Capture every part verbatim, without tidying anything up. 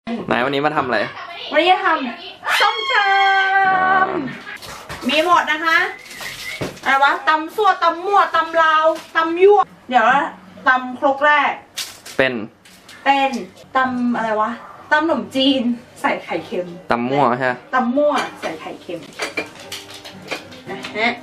ไหนวันนี้มาทำอะไรวันนี้จะทำส้มตำมีหมดนะคะอะไรวะตำซั่วตำมั่วตำลาวตำยั่วเดี๋ยวตำครกแรกเป็นเป็นตำอะไรวะตำขนมจีนใส่ไข่เค็มตำมั่วใช่ไหมตำมั่วใส่ไข่เค็มนะฮะ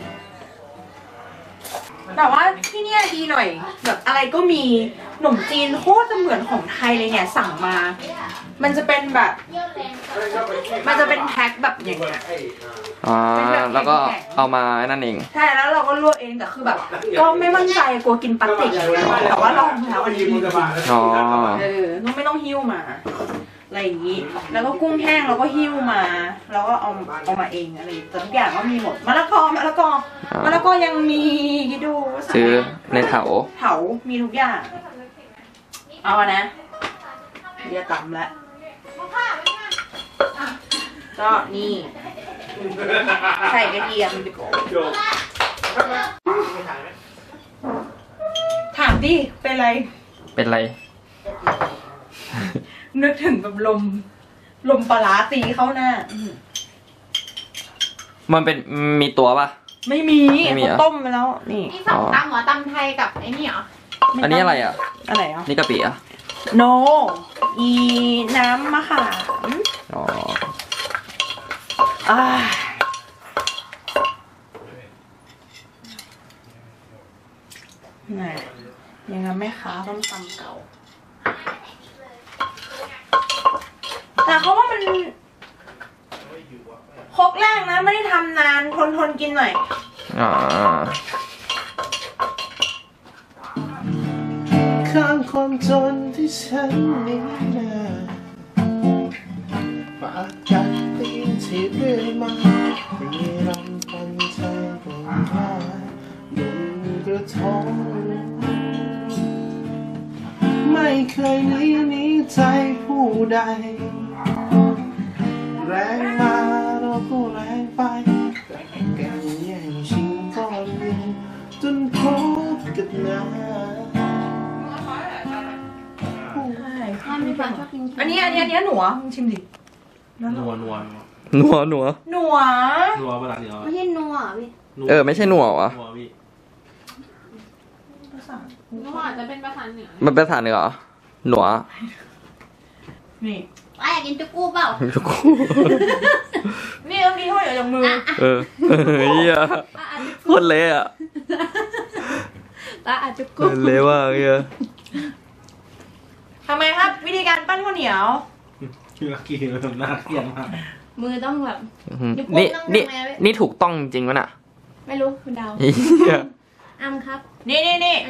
แต่ว่าที่นี่ดีหน่อยแบบอะไรก็มีขนมจีนโคตรจะเหมือนของไทยเลยเนี่ยสั่งมามันจะเป็นแบบมันจะเป็นแพ็คแบบอย่างเงี้ยอ๋อแล้วก็เอามานั่นเองใช่แล้วเราก็ลวกเองแต่คือแบบก็ไม่มั่นใจกลัวกินพลาสติกแต่ว่าลองแล้วอันนี้อ๋อเออต้องไม่ต้องหิ้วมาอะไรอย่างนี้แล้วก็กุ้งแห้งเราก็หิ้วมาแล้วก็เอาเอามาเองอะไรแต่ทุกอย่างก็มีหมดมะละกอมะละกอมะละกอยังมีดูซื้อในเถาเถามีทุกอย่างเอาอะนะเดี๋ยวตำแล้วก็นี่ใส่กระเทียมดีกว่าถามดิเป็นไรเป็นไรนึกถึงแบบลมลมปลาตีเข้าหน้ามันเป็นมีตัวปะไม่มีเขาต้มไปแล้วนี่นี่สั่งตำเหรอตำไทยกับไอ้นี่เหรออันนี้อะไรอ่ะอะไรอ่ะนี่กะปิอ่ะโนอีน้ำมะขามอ๋ออ่าไงยังไงแม่ค้าต้องตำเก่าแต่เขาว่ามันครกแรกนะไม่ได้ทำนานทนทนกินหน่อยอ่าข้างความจนที่ฉันนี้นะปากกัดตีนที่เรื่อยมามีรำพันใจกลมหาหนุ่มกระทงไม่เคยหนีหนีใจผู้ใดแรงมาเราก็แรงไปแต่แกงแย่งชิงก้อนเดียวจนพบกับน้าอันนี้อันนี้อันนี้หนัวมึงชิมดินัวนัวนัวนัวหนัวนัวเวลาเดียวไม่ใช่นัวพี่เออไม่ใช่นัววะนัวพี่นัวอาจจะเป็นภาษาเหนือมันเป็นภาษาเหนือหนัวนี่ไอ้อยากกินจุกกู้เปล่าจุกกู้นี่ต้องกินข้าวเหนียวจากมือเออเฮียคนเละอ่ะตาอาจจุกกู้เละว่ะเฮียทำไมครับวิธีการปั้นข้าวเหนียวคือกินแล้วน่าเกลียดมากมือต้องแบบนี่นี่นี่ถูกต้องจริงวะน่ะไม่รู้คุณดาวอ้ำครับนี่นี่นี่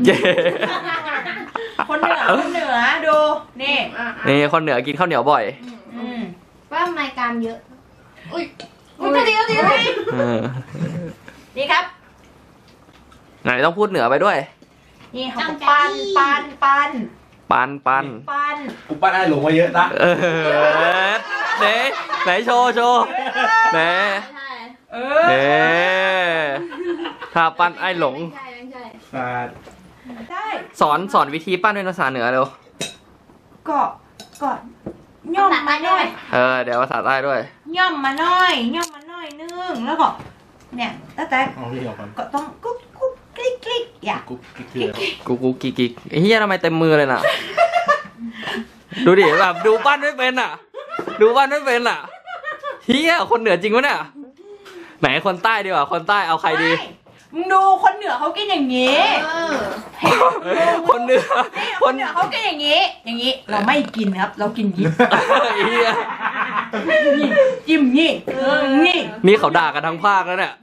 คนเหนือคนเหนือดูนี่นี่คนเหนือกินข้าวเหนียวบ่อยว่าไมกามเยอะอุ้ยอุ้ยดีดีดีนี่ครับไหนต้องพูดเหนือไปด้วยนี่เขาปั้นปั้นปั้นปันปันปันกูปั้นไอ้หลงมาเยอะนะเออไหนไหนโชว์โชว์ไหนเออถ้าปั้นไอ้หลงใช่สอนสอนวิธีปั้นเป็นภาษาเหนือเร็วก็ก็ย่อมมาหน่อยเออเดี๋ยวภาษาใต้ด้วยย่อมมาหน่อยย่อมมาหน่อยนึงแล้วก็เนี่ยแต่แต่ก็ต้องกุ๊กกุ๊กกลิกกลิกอย่ากุ๊กกิ๊กกุ๊กกุ๊กกิ๊กกิ๊กเฮียทำไมเต็มมือเลยน่ะดูดิแบบดูปั้นไม่เป็นอ่ะดูปั้นไม่เป็นอ่ะเฮียคนเหนือจริงวะเนี่ยไหนคนใต้ดีกว่าคนใต้เอาใครดีมึงดูคนเหนือเขากินอย่างนี้คนเหนือคนเหนือเขากินอย่างนี้อย่างนี้เราไม่กินครับเรากินยิ้มยิ้มงี้งี้นี่เขาด่ากันทั้งภาคแล้วเนี่ย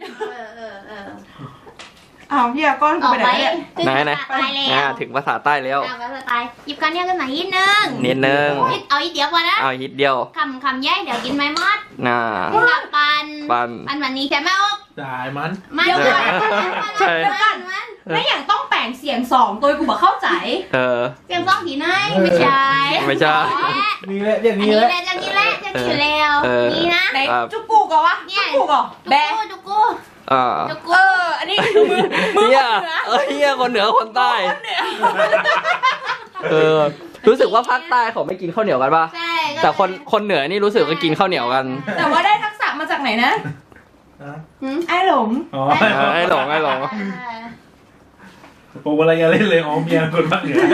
อ้าวเฮียก้อนกูไปไหนไหนไหนถึงภาษาใต้แล้วภาษาใต้หยิบกันเนี่ยกันไหนนิดนึงนิดนึงเอาอีกเดียวก่อนนะเอาอีกเดียวคำคำย่อยเดี๋ยวกินไม่หมดน่าปันปันปันวันนี้ใช่ไหมอ๊กได้มันมันใช่มันไม่อย่างต้องแปลงเสียงสองตัวกูบอกเข้าใจเออเสียงสองทีไหนไม่ใช่ไม่ใช่นี่แหละอย่างนี้แหละอย่างนี้แหละอย่างนี้แล้วนี่นะไหนจุกกูก่อนวะจุกกูก่อนแบะจุกกูอ่าเอออันนี้มือมือคนเหนือเออเฮียคนเหนือคนใต้เออรู้สึกว่าภาคใต้เขาไม่กินข้าวเหนียวกันป่ะใช่ก็แต่คนคนเหนือนี่รู้สึกว่ากินข้าวเหนียวกันแต่ว่าได้ทักษะมาจากไหนนะฮะหืมไอ้หลงอ๋อเออไอ้หลงไอ้หลงผมอะไรกันเล่นเลยอ๋อเมียคนภาคเหนือ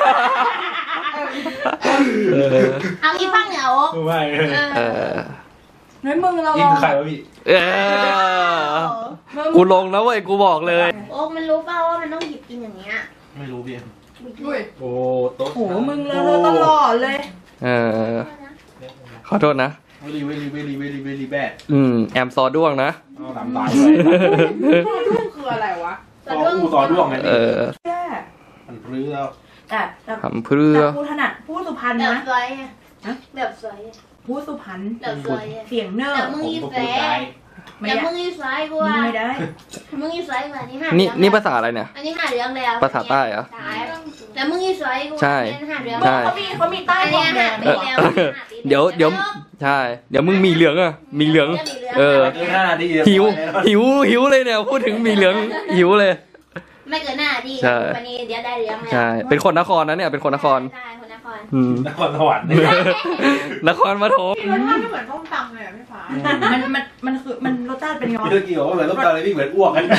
เออเอาอีฟังเหนียวไม่เออน้อยมึงเรากิลนองใครวะพี่เออกูลงนะเว้ยกูบอกเลยโอ้มันรู้เปล่าว่ามันต้องหยิบกินอย่างเงี้ยไม่รู้พี่อุ้ยโอ้โต๊ะโหมึงเลอะตลอดเลยเออ ขอโทษนะเวลีเวลีเวลีเวลีเวลีแบดอืมแอมซอด้วงนะเอาหลำตายด้วยด้วงคืออะไรวะต่ออู้ต่อด้วงไงเออแค่มันพลื้อแล้วแต่แต่ทำเพื่อแต่กูถนัดพูดสุพรรณแบบนะสวยอะแบบสวยพูดสุพรรณแบบสวยอะเสียงเนิแต่ร์มึงผมอีก็แฟพูดได้ไม่แต่ได้มึงอีสวยกูมึงอ่ะไม่ได้มึงอีสวยกว่านี่ห้านี่เรื่องนี่ภาษาอะไรเนี่ยอันนี้ห้าเรื่องแล้วภาษาใต้เหรอใช่แต่มึงอีสวยกูใช่เป็นห้าเรื่องใช่เขามีเขามีใต้อันขอเนี้งยแดห้าง ปีด้วยแล้วเดี๋ยวเดี๋ยวใช่ เดี๋ยวมึงมีเหลืองอ่ะ มีเหลือง เออเกินห้านาทีหิว หิว หิวเลยเนี่ย พูดถึงมีเหลือง หิวเลยไม่เกินหน้าที่ใช่วันนี้เดี๋ยวได้เรื่องแล้วใช่ เป็นคนนครนะเนี่ย เป็นคนนครใช่คนนครอืมนครสวรรค์นครปฐมรสชาติไม่เหมือนต้มตำเลยอ่ะพี่ฟ้ามันมันมันคือมันรสชาติเป็นย้อนพี่เมื่อกี้บอกว่าเหมือนต้มตาเลยพี่เหมือนอ้วกกัน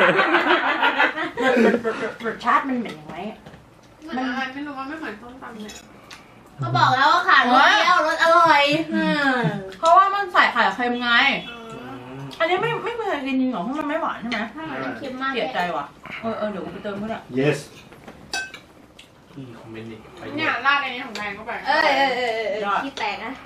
รสชาติมันเหมือนยังไงมันอะไรไม่รู้ว่าไม่เหมือนต้มตำเนี่ยก็บอกแล้วว่าขาดรสเดียวรสอร่อยอืมเพราะว่ามันใส่ไข่เค็มไง อันนี้ไม่ไม่เคยกินจริงเหรอเพราะมันไม่หวานใช่ไหมมันเค็มมากเสียใจว่ะเออเออเดี๋ยวกูไปเติมก็ได้ yes พี่คอมเมนต์ดิเนี่ยราดในนี้ของแดงเข้าไปเออเออเออเออเออขี้แตกนะ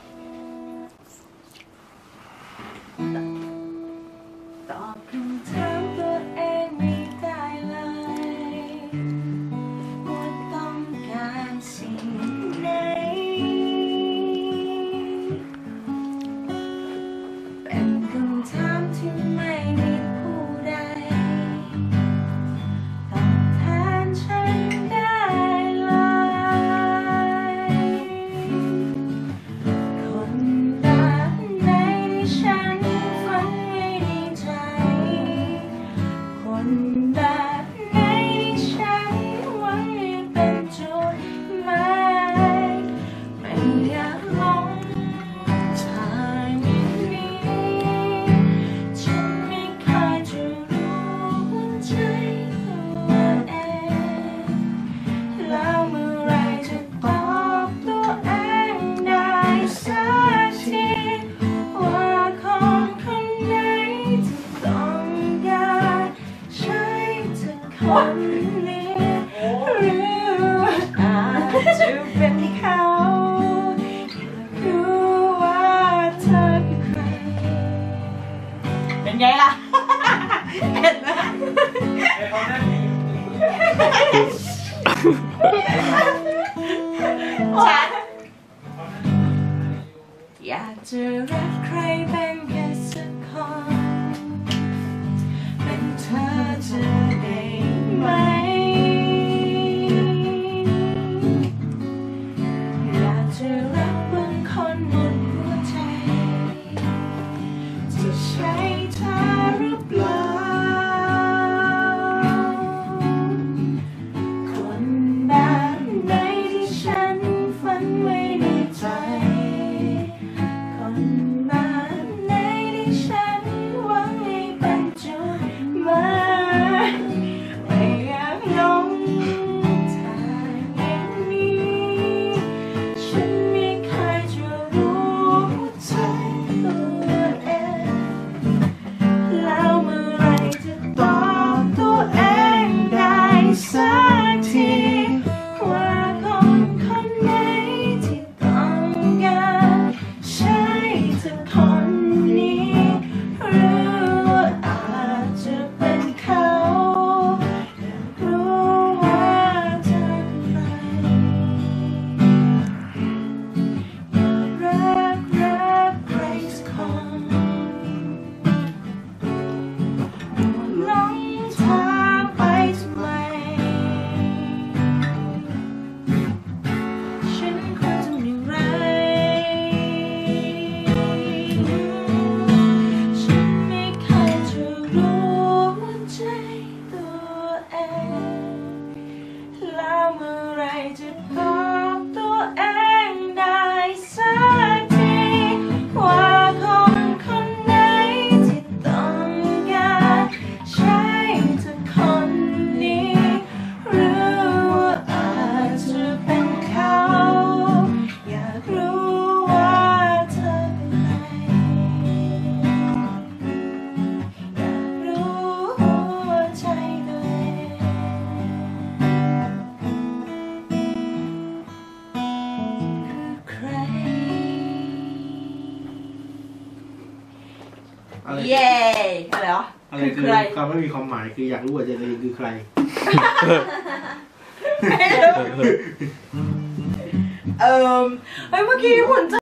ตอบคำถามตัวเองไม่ได้เลยว่าต้องการสิ่งไหนเป็นคำถามที่ไม่มีผู้ใดตอบแทนฉันได้เลยคนแบบไหนที่ฉันฝันไว้ในใจคนแบบไหนที่ฉันหวังให้เป็นจุดหมายไม่อยากหลงทางนี้ฉันไม่เคยจะรู้หัวใจตัวเองแล้วเมื่อไรจะตอบตัวเองได้สักทีว่าคนคนไหนที่ต้องการใช้เธอคนนี้หรืออาจจะเป็นเขาอยากรู้ว่าเธอคือใครเป็นไงล่ะ เห็นไหมฉันอยากจะรักใครเป็นแค่สักคนเป็นเธอจะได้ไหมอยากจะรักบางคนหมดหัวใจจะใช่เธอหรือเปล่าคนแบบไหนที่ฉันฝันไว้ในใจคนแบบไหนที่ฉันหวังให้เป็นจุดหมายไม่อยากหลงทางอย่างนี้ฉันไม่อะไรเย่อะไรเหรออะไรคือคือใครคำไม่มีความหมายคืออยากรู้ว่าเจนนี่คือใครไม่รู้เออเฮ้ยเมื่อกี้คุณ